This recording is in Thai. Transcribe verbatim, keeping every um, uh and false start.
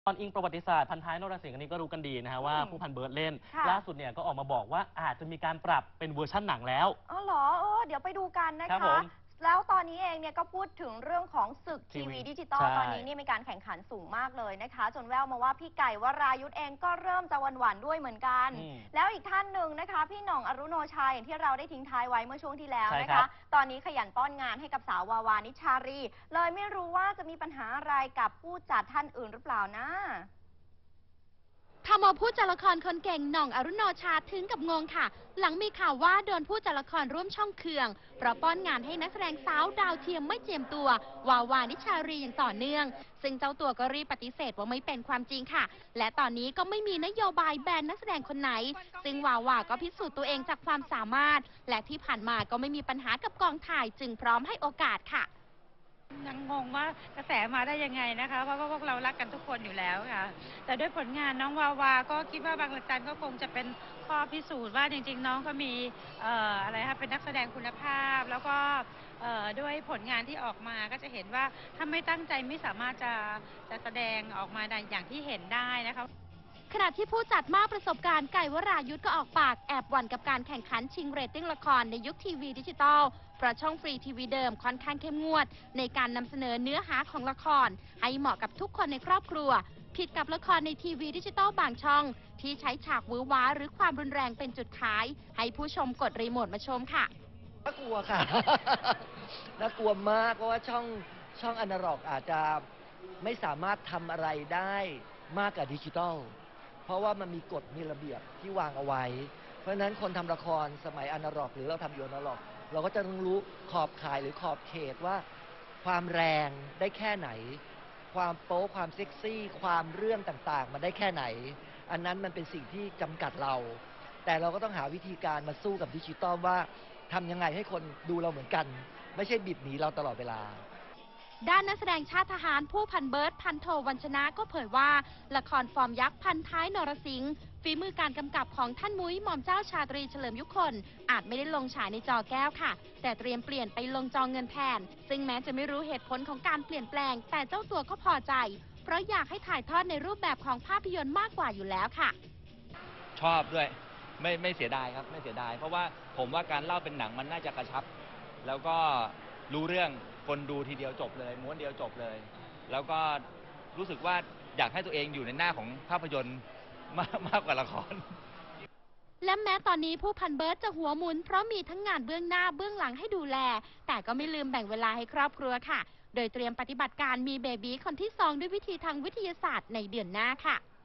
ตอนอิงประวัติศาสตร์พันท้ายนรสิงห์อันนี้ก็รู้กันดีนะฮะว่าผู้พันเบิร์ดเล่นล่าสุดเนี่ยก็ออกมาบอกว่าอาจจะมีการปรับเป็นเวอร์ชั่นหนังแล้วอ๋อเหรอเออเดี๋ยวไปดูกันนะคะแล้วตอนนี้เองเนี่ยก็พูดถึงเรื่องของศึกทีวีดิจิตอลตอนนี้นี่มีการแข่งขันสูงมากเลยนะคะจนแววมาว่าพี่ไก่วรายุทธเองก็เริ่มจะหวั่นๆด้วยเหมือนกันแล้วอีกท่านหนึ่งนะคะพี่หน่องอรุโนชัยอย่างที่เราได้ทิ้งท้ายไว้เมื่อช่วงที่แล้วนะคะตอนนี้ขยันป้อนงานให้กับสาววาวานิชารีเลยไม่รู้ว่าจะมีปัญหาอะไรกับผู้จัดท่านอื่นหรือเปล่านะทำเอาผู้จัดละครคนเก่งหน่องอรุโนชาถึงกับงงค่ะหลังมีข่าวว่าโดนผู้จัดละครร่วมช่องเคืองเพราะป้อนงานให้นักแสดงสาวดาวเทียมไม่เจียมตัววาวานิชารีอย่างต่อเนื่องซึ่งเจ้าตัวก็รีบปฏิเสธว่าไม่เป็นความจริงค่ะและตอนนี้ก็ไม่มีนโยบายแบนนักแสดงคนไหนซึ่งวาวาก็พิสูจน์ตัวเองจากความสามารถและที่ผ่านมาก็ไม่มีปัญหากับกองถ่ายจึงพร้อมให้โอกาสค่ะยังงงว่ากระแสมาได้ยังไงนะคะเพราะว่าพวกเรารักกันทุกคนอยู่แล้วค่ะแต่ด้วยผลงานน้องวาวาก็คิดว่าบางระจันก็คงจะเป็นข้อพิสูจน์ว่าจริงๆน้องก็มีเอ่ออะไรคะเป็นนักแสดงคุณภาพแล้วก็เอ่อด้วยผลงานที่ออกมาก็จะเห็นว่าถ้าไม่ตั้งใจไม่สามารถจะจะแสดงออกมาอย่างที่เห็นได้นะคะขณะที่ผู้จัดมากประสบการณ์ไก่วรายุทธก็ออกปากแอบหวั่นกับการแข่งขันชิงเรตติ้งละครในยุคทีวีดิจิตอลเพราะช่องฟรีทีวีเดิมค่อนข้างเข้มงวดในการนำเสนอเนื้อหาของละครให้เหมาะกับทุกคนในครอบครัวผิดกับละครในทีวีดิจิตอลบางช่องที่ใช้ฉากวื้อว้าหรือความรุนแรงเป็นจุดขายให้ผู้ชมกดรีโมทมาชมค่ะน่ากลัวค่ะน่ากลัวมากเพราะว่าช่องช่องอนาล็อกอาจจะไม่สามารถทำอะไรได้มากกว่าดิจิตอลเพราะว่ามันมีกฎมีระเบียบที่วางเอาไว้ เพราะฉะนั้นคนทำละครสมัยอนาล็อกหรือเราทำอยู่อนาล็อกเราก็จะต้องรู้ขอบข่ายหรือขอบเขตว่าความแรงได้แค่ไหน ความโป๊ความเซ็กซี่ ความเรื่องต่างๆมันได้แค่ไหน อันนั้นมันเป็นสิ่งที่จำกัดเรา แต่เราก็ต้องหาวิธีการมาสู้กับดิจิตอลว่าทำยังไงให้คนดูเราเหมือนกัน ไม่ใช่บิดหนีเราตลอดเวลาด้านนักแสดงชาติทหารผู้พันเบิร์ดพันโทวัญชนะก็เผยว่าละครฟอร์มยักษ์พันท้ายนรสิงห์ฝีมือการกำกับของท่านมุ้ยหม่อมเจ้าชาตรีเฉลิมยุคนอาจไม่ได้ลงฉายในจอแก้วค่ะแต่เตรียมเปลี่ยนไปลงจอเงินแทนซึ่งแม้จะไม่รู้เหตุผลของการเปลี่ยนแปลงแต่เจ้าตัวก็พอใจเพราะอยากให้ถ่ายทอดในรูปแบบของภาพยนตร์มากกว่าอยู่แล้วค่ะชอบด้วยไม่ไม่เสียดายครับไม่เสียดายเพราะว่าผมว่าการเล่าเป็นหนังมันน่าจะกระชับแล้วก็รู้เรื่องคนดูทีเดียวจบเลยม้วนเดียวจบเลยแล้วก็รู้สึกว่าอยากให้ตัวเองอยู่ในหน้าของภาพยนตร์มากมากกว่าละครและแม้ตอนนี้ผู้พันเบิร์ดจะหัวหมุนเพราะมีทั้งงานเบื้องหน้าเบื้องหลังให้ดูแลแต่ก็ไม่ลืมแบ่งเวลาให้ครอบครัวค่ะโดยเตรียมปฏิบัติการมีเบบีคนที่สองด้วยวิธีทางวิทยาศาสตร์ในเดือนหน้าค่ะ